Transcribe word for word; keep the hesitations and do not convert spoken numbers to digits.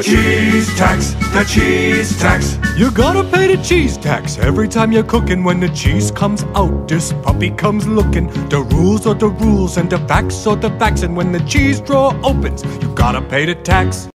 The cheese tax, the cheese tax. You gotta pay the cheese tax every time you're cooking. When the cheese comes out, this puppy comes looking. The rules are the rules and the facts are the facts. And when the cheese drawer opens, you gotta pay the tax.